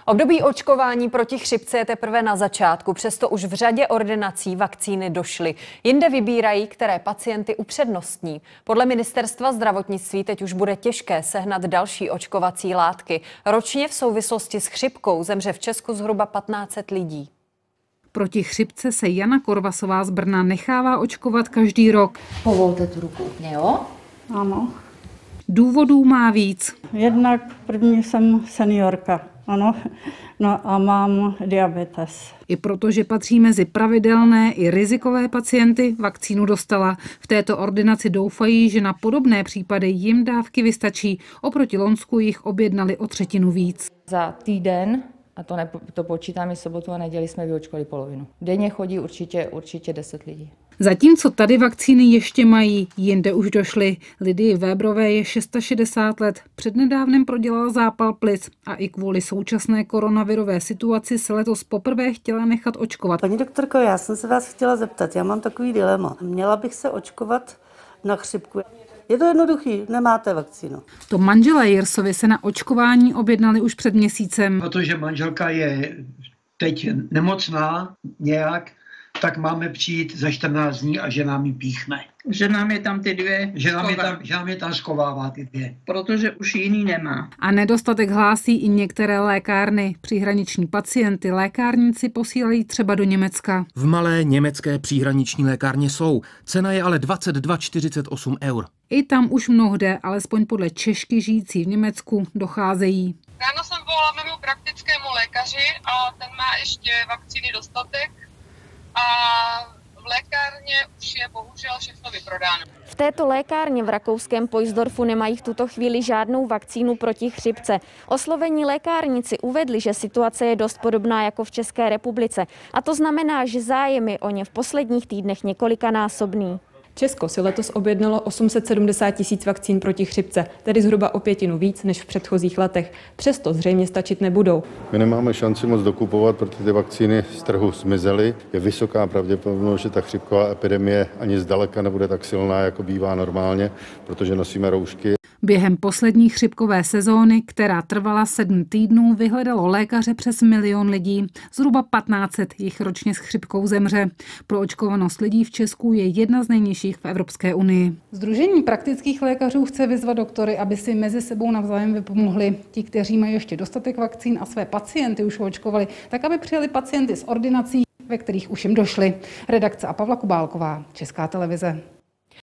Období očkování proti chřipce je teprve na začátku, přesto už v řadě ordinací vakcíny došly. Jinde vybírají, které pacienty upřednostní. Podle ministerstva zdravotnictví teď už bude těžké sehnat další očkovací látky. Ročně v souvislosti s chřipkou zemře v Česku zhruba 1500 lidí. Proti chřipce se Jana Korvasová z Brna nechává očkovat každý rok. Povolte tu ruku, jo? Ano. Důvodů má víc. Jednak první jsem seniorka, ano, no a mám diabetes. I protože patří mezi pravidelné i rizikové pacienty, vakcínu dostala. V této ordinaci doufají, že na podobné případy jim dávky vystačí. Oproti loňsku jich objednali o třetinu víc. Za týden, a to počítám i sobotu a neděli, jsme vyočkovali polovinu. Denně chodí určitě 10 lidí. Zatímco tady vakcíny ještě mají, jinde už došly. Lidii Vébrové je 660 let. Přednedávnem prodělala zápal plic a i kvůli současné koronavirové situaci se letos poprvé chtěla nechat očkovat. Paní doktorko, já jsem se vás chtěla zeptat, já mám takový dilema. Měla bych se očkovat na chřipku? Je to jednoduchý, nemáte vakcínu. To manželé Jirsovi se na očkování objednali už před měsícem. Protože manželka je teď nemocná nějak, tak máme přijít za 14 dní a že nám ji píchne. Že nám je tam ty dvě že nám je tam schovává ty dvě. Protože už jiný nemá. A nedostatek hlásí i některé lékárny. Příhraniční pacienty lékárníci posílají třeba do Německa. V malé německé příhraniční lékárně jsou. Cena je ale 22,48 €. I tam už mnohde, alespoň podle Češky žijící v Německu, docházejí. Ráno jsem volala mému praktickému lékaři a ten má ještě vakcíny dostatek. A v lékárně už je bohužel všechno vyprodáno. V této lékárně v rakouském Poisdorfu nemají v tuto chvíli žádnou vakcínu proti chřipce. Oslovení lékárníci uvedli, že situace je dost podobná jako v České republice. A to znamená, že zájem je o ně v posledních týdnech několikanásobný. Česko si letos objednalo 870 000 vakcín proti chřipce, tedy zhruba o 1/5 víc než v předchozích letech. Přesto zřejmě stačit nebudou. My nemáme šanci moc dokupovat, protože ty vakcíny z trhu zmizely. Je vysoká pravděpodobnost, že ta chřipková epidemie ani zdaleka nebude tak silná, jako bývá normálně, protože nosíme roušky. Během poslední chřipkové sezóny, která trvala 7 týdnů, vyhledalo lékaře přes 1 000 000 lidí. Zhruba 1500 jich ročně s chřipkou zemře. Proočkovanost lidí v Česku je jedna z nejnižších v Evropské unii. Sdružení praktických lékařů chce vyzvat doktory, aby si mezi sebou navzájem vypomohli. Ti, kteří mají ještě dostatek vakcín a své pacienty už očkovali, tak aby přijali pacienty z ordinací, ve kterých už jim došly. Redakce a Pavla Kubálková, Česká televize.